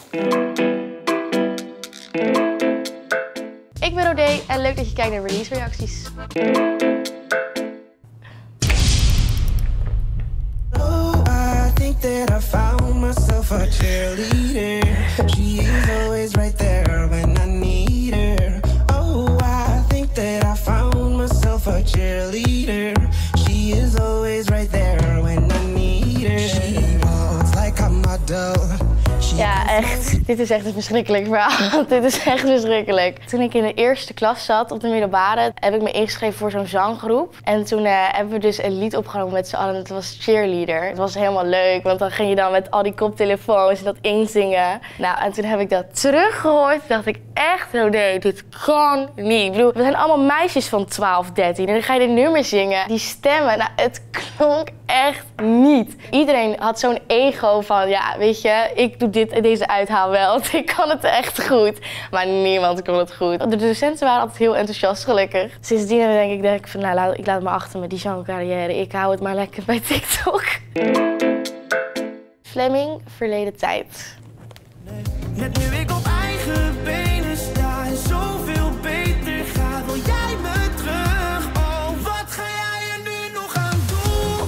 Ik ben Rodé en leuk dat je kijkt naar release reacties. That I found myself a cheerleader. She is always right there when I need her. Oh, I think that I found myself a cheerleader. She is always right there when I need her. She walks like a model. Ja, echt. Dit is echt een verschrikkelijk verhaal. Dit is echt verschrikkelijk. Toen ik in de eerste klas zat op de middelbare, heb ik me ingeschreven voor zo'n zanggroep. En toen hebben we dus een lied opgenomen met z'n allen. Het was Cheerleader. Het was helemaal leuk, want dan ging je dan met al die koptelefoons en dat inzingen. Nou, en toen heb ik dat teruggehoord. Toen dacht ik echt, oh nee, dit kan niet. Ik bedoel, we zijn allemaal meisjes van 12, 13. En dan ga je de nummers zingen. Die stemmen, nou, het klonk echt niet. Iedereen had zo'n ego van, ja, weet je, ik doe dit en deze uithaal wel. Want ik kan het echt goed. Maar niemand kon het goed. De docenten waren altijd heel enthousiast, gelukkig. Sindsdien denk ik van, nou, ik laat het maar achter met die zangcarrière. Ik hou het maar lekker bij TikTok. Fleming, verleden tijd. Net nu ik op eigen benen sta en zoveel beter gaat, wil jij me terug? Oh, wat ga jij er nu nog aan doen?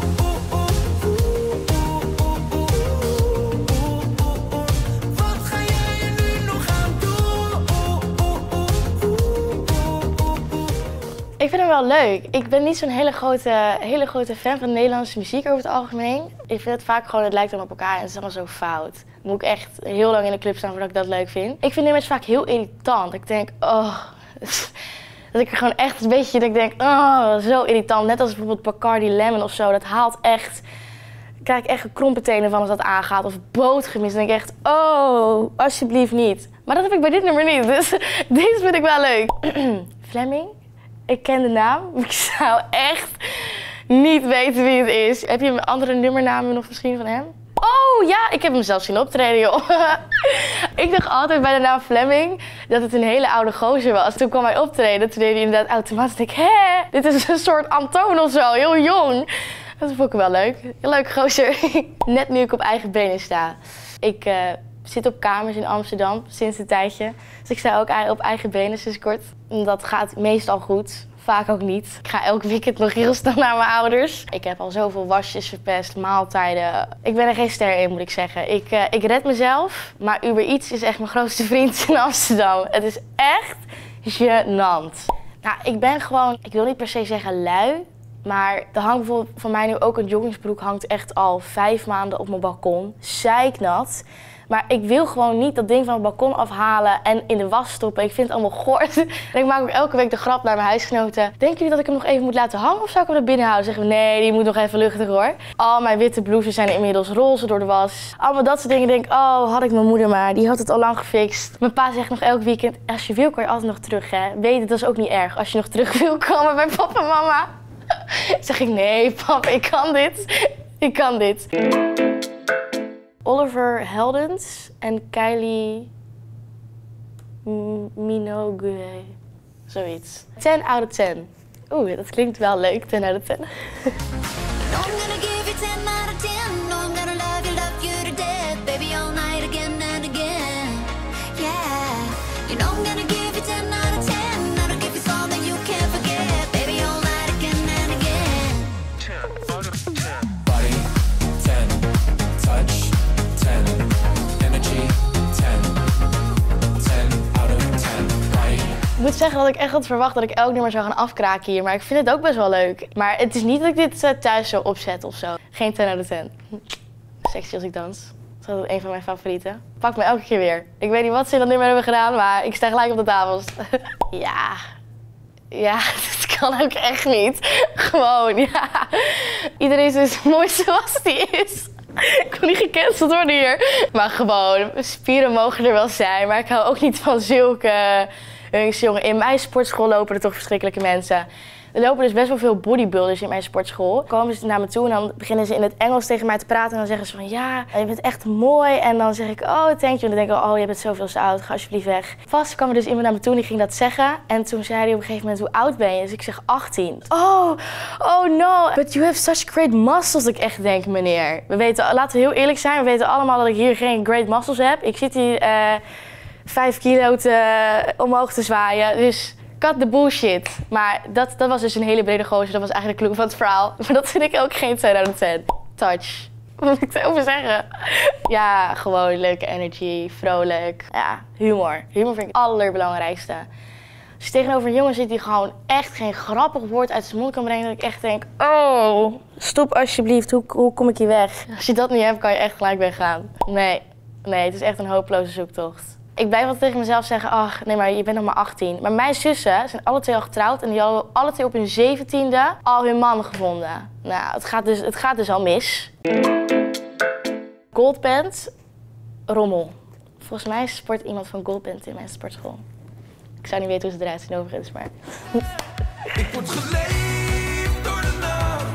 Wat ga jij er nu nog aan doen? Ik vind hem wel leuk. Ik ben niet zo'n hele grote fan van Nederlandse muziek over het algemeen. Ik vind het vaak gewoon, het lijkt dan op elkaar en het is allemaal zo fout. Moet ik echt heel lang in de club staan voordat ik dat leuk vind. Ik vind nummers vaak heel irritant. Ik denk, oh, dat ik er gewoon echt een beetje, dat ik denk, oh, zo irritant. Net als bijvoorbeeld Bacardi Lemon of zo, dat haalt echt, daar krijg ik echt gekrompen tenen van als dat aangaat. Of Bootgemist, dan denk ik echt, oh, alsjeblieft niet. Maar dat heb ik bij dit nummer niet, dus deze vind ik wel leuk. Fleming, ik ken de naam, ik zou echt niet weten wie het is. Heb je een andere nummernaam nog misschien van hem? Oh ja, ik heb hem zelfs zien optreden, joh. Ik dacht altijd bij de naam Fleming dat het een hele oude gozer was. Toen kwam hij optreden, toen deed hij inderdaad automatisch. Ik dacht, hè, dit is een soort Antoon of zo, heel jong. Dat vond ik wel leuk. Heel leuk gozer. Net nu ik op eigen benen sta. Ik zit op kamers in Amsterdam sinds een tijdje. Dus ik sta ook op eigen benen sinds kort. Dat gaat meestal goed. Vaak ook niet. Ik ga elk weekend nog heel snel naar mijn ouders. Ik heb al zoveel wasjes verpest, maaltijden. Ik ben er geen ster in, moet ik zeggen. Ik red mezelf, maar Uber Eats is echt mijn grootste vriend in Amsterdam. Het is echt gênant. Nou, ik ben gewoon, ik wil niet per se zeggen lui, maar er hangt bijvoorbeeld van mij nu ook een joggingsbroek, hangt echt al 5 maanden op mijn balkon. Zeiknat. Maar ik wil gewoon niet dat ding van het balkon afhalen en in de was stoppen. Ik vind het allemaal goor. En ik maak ook elke week de grap naar mijn huisgenoten. Denken jullie dat ik hem nog even moet laten hangen of zou ik hem er binnen houden? Zeggen we, nee, die moet nog even luchtig hoor. Al mijn witte blouses zijn inmiddels roze door de was. Allemaal dat soort dingen. Denk ik, oh, had ik mijn moeder maar. Die had het al lang gefixt. Mijn pa zegt nog elk weekend, als je wil kan je altijd nog terug, hè. Weet het, dat is ook niet erg. Als je nog terug wil komen bij papa en mama. Zeg ik, nee pap, ik kan dit. Ik kan dit. Oliver Heldens en Kylie Minogue. Zoiets. 10 out of 10. Oeh, dat klinkt wel leuk, 10 out of 10. Ik moet zeggen dat ik echt had verwacht dat ik elk nummer zou gaan afkraken hier, maar ik vind het ook best wel leuk. Maar het is niet dat ik dit thuis zo opzet of zo. Geen 10 out of 10. Sexy als ik dans. Dat is altijd een van mijn favorieten. Pak me elke keer weer. Ik weet niet wat ze in dat nummer hebben gedaan, maar ik sta gelijk op de tafels. Ja, dat kan ook echt niet. Gewoon, ja. Iedereen is mooi zoals die is. Ik wil niet gecanceld worden hier. Maar gewoon, spieren mogen er wel zijn, maar ik hou ook niet van zulke... Jongen, in mijn sportschool lopen er toch verschrikkelijke mensen. Er lopen dus best wel veel bodybuilders in mijn sportschool. Dan komen ze naar me toe en dan beginnen ze in het Engels tegen mij te praten. En dan zeggen ze van ja, je bent echt mooi. En dan zeg ik oh, thank you. En dan denk ik oh, je bent zoveel te oud, ga alsjeblieft weg. Vast kwam er dus iemand naar me toe en die ging dat zeggen. En toen zei hij op een gegeven moment, hoe oud ben je? Dus ik zeg 18. Oh no, but you have such great muscles. Dat ik echt denk, meneer. Laten we heel eerlijk zijn, we weten allemaal dat ik hier geen great muscles heb. Ik zit hier 5 kilo omhoog te zwaaien. Dus cut the bullshit. Maar dat was dus een hele brede gozer. Dat was eigenlijk de clue van het verhaal. Maar dat vind ik ook geen 10 out of 10. Touch. Wat moet ik erover zeggen? Ja, gewoon leuke energy, vrolijk. Ja, humor. Humor vind ik het allerbelangrijkste. Als je tegenover een jongen zit die gewoon echt geen grappig woord uit zijn mond kan brengen, dat ik echt denk, oh, stop alsjeblieft, hoe kom ik hier weg? Als je dat niet hebt, kan je echt gelijk weggaan. Nee, het is echt een hopeloze zoektocht. Ik blijf altijd tegen mezelf zeggen, ach, nee, maar je bent nog maar 18. Maar mijn zussen zijn alle twee al getrouwd en die hadden alle twee op hun 17e al hun man gevonden. Nou, het gaat dus al mis. Goldband, rommel. Volgens mij sport iemand van Goldband in mijn sportschool. Ik zou niet weten hoe ze eruit zien overigens, maar... Ik word geleefd door de nacht.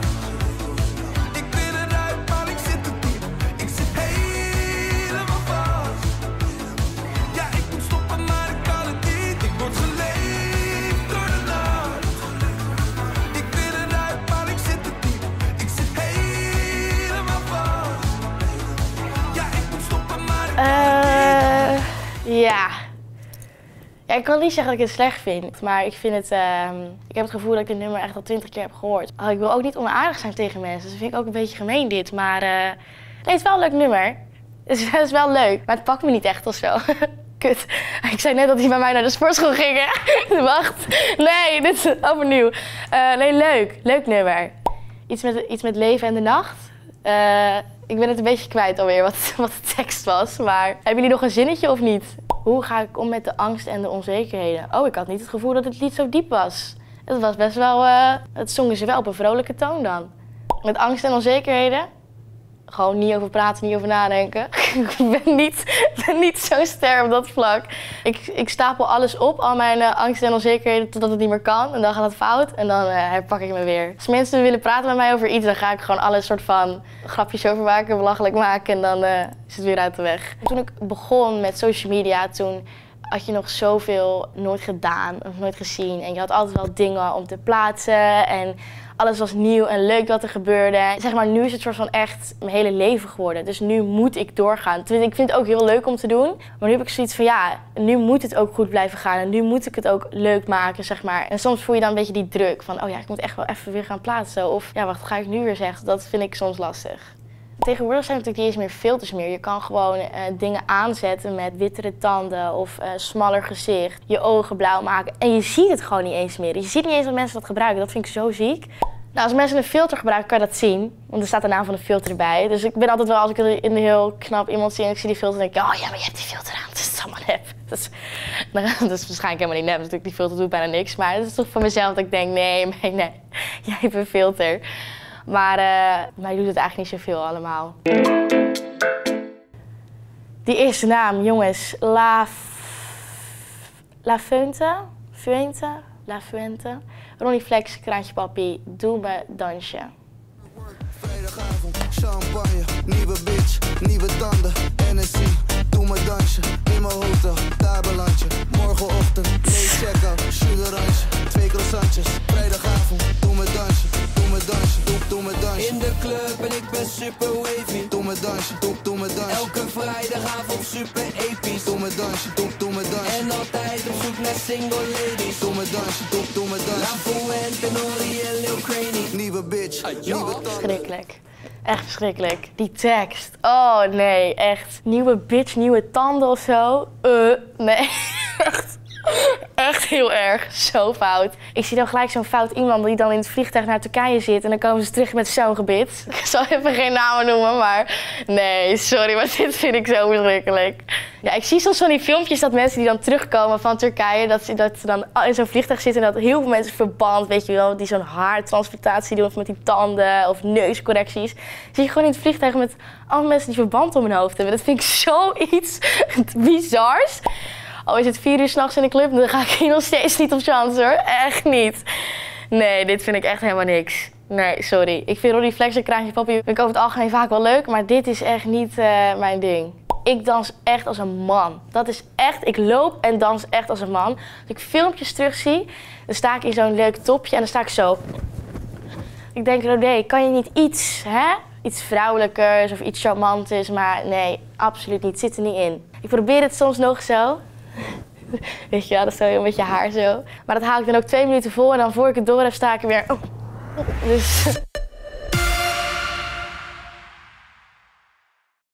Ik ben eruit, maar ik zit te diep. Ik zit helemaal vast. Ja, ik moet stoppen, maar ik kan het niet. Ik word geleefd door de nacht. Ik ben eruit, maar ik zit te diep. Ik zit helemaal vast. Ja, ik moet stoppen, maar ik kan het niet. Ja, ik kan niet zeggen dat ik het slecht vind, maar ik vind het... ik heb het gevoel dat ik dit nummer echt al 20 keer heb gehoord. Oh, ik wil ook niet onaardig zijn tegen mensen, dus dat vind ik ook een beetje gemeen dit. Maar nee, het is wel een leuk nummer. Het is wel leuk, maar het pakt me niet echt of zo. Kut. Ik zei net dat hij bij mij naar de sportschool ging. Wacht. Nee, dit is overnieuw. Nee, leuk. Leuk nummer. Iets met leven en de nacht. Ik ben het een beetje kwijt alweer wat de tekst was, maar hebben jullie nog een zinnetje of niet? Hoe ga ik om met de angst en de onzekerheden? Oh, ik had niet het gevoel dat het lied zo diep was. Het was best wel, het zongen ze wel op een vrolijke toon dan. Met angst en onzekerheden? Gewoon niet over praten, niet over nadenken. Ik ben niet zo ster op dat vlak. Ik stapel alles op, al mijn angst en onzekerheden, totdat het niet meer kan. En dan gaat het fout en dan herpak ik me weer. Als mensen willen praten met mij over iets, dan ga ik gewoon alles soort van grapjes over maken, belachelijk maken en dan is het weer uit de weg. Toen ik begon met social media, toen had je nog zoveel nooit gedaan of nooit gezien. En je had altijd wel dingen om te plaatsen en alles was nieuw en leuk wat er gebeurde. Zeg maar, nu is het soort van echt mijn hele leven geworden. Dus nu moet ik doorgaan. Ik vind het ook heel leuk om te doen. Maar nu heb ik zoiets van, ja, nu moet het ook goed blijven gaan. En nu moet ik het ook leuk maken, zeg maar. En soms voel je dan een beetje die druk van, oh ja, ik moet echt wel even weer gaan plaatsen. Of, ja, wat ga ik nu weer zeggen? Dat vind ik soms lastig. Tegenwoordig zijn er natuurlijk niet eens meer filters meer. Je kan gewoon dingen aanzetten met wittere tanden of smaller gezicht. Je ogen blauw maken. En je ziet het gewoon niet eens meer. Je ziet niet eens dat mensen dat gebruiken. Dat vind ik zo ziek. Nou, als mensen een filter gebruiken, kan je dat zien. Want er staat de naam van de filter erbij. Dus ik ben altijd wel, als ik in een heel knap iemand zie en ik zie die filter, dan denk ik, oh ja, maar je hebt die filter aan. Dat is allemaal nep. Dat is waarschijnlijk helemaal niet nep. Natuurlijk, die filter doet bijna niks. Maar het is toch voor mezelf dat ik denk, nee, jij hebt een filter. Maar mij doet het eigenlijk niet zoveel allemaal. Die eerste naam, jongens. La Fuente. Ronnie Flex, Kraantje Papi, Doe Me Dansje. Vrijdagavond, champagne, nieuwe bitch, nieuwe tanden, NSC. Doe me dansje, in mijn hotel, daar beland je. Morgenochtend, nee check-out, sugarantje, 2 croissantjes. Vrijdagavond, doe me dansje, doe me dansje. In de club en ik ben super wavy. Doe me dansje, doe me dansje. Elke vrijdagavond super episch. Doe me dansje, doe me dansje. En altijd op zoek naar single ladies. Doe me dansje, doe me dansje. La Fuente, Nori en Lil Craney. Nieuwe bitch, nieuwe tanden. Verschrikkelijk. Echt verschrikkelijk. Die tekst. Oh nee, echt. Nieuwe bitch, nieuwe tanden of zo. Nee. Echt heel erg. Zo fout. Ik zie dan gelijk zo'n fout iemand die dan in het vliegtuig naar Turkije zit en dan komen ze terug met zo'n gebit. Ik zal even geen namen noemen, maar nee, sorry, maar dit vind ik zo verschrikkelijk. Ja, ik zie soms van die filmpjes dat mensen die dan terugkomen van Turkije, dat ze dan in zo'n vliegtuig zitten en dat heel veel mensen verband, weet je wel, die zo'n haartransplantatie doen of met die tanden of neuscorrecties. Zie je gewoon in het vliegtuig met allemaal mensen die verband om hun hoofd hebben. Dat vind ik zoiets bizars. Al is het 4 uur 's nachts in de club, dan ga ik hier nog steeds niet op chance hoor. Echt niet. Nee, dit vind ik echt helemaal niks. Nee, sorry. Ik vind Ronnie Flex en Kraantje Papi vind ik over het algemeen vaak wel leuk, maar dit is echt niet mijn ding. Ik dans echt als een man. Dat is echt, ik loop en dans echt als een man. Als ik filmpjes terugzie, dan sta ik in zo'n leuk topje en dan sta ik zo. Ik denk, Rodé, kan je niet iets vrouwelijkers of iets charmanters, maar nee, absoluut niet. Zit er niet in. Ik probeer het soms nog zo. Weet je wel, dat is zo heel met je haar zo. Maar dat haal ik dan ook 2 minuten vol en dan voor ik het door heb sta ik er weer. Dus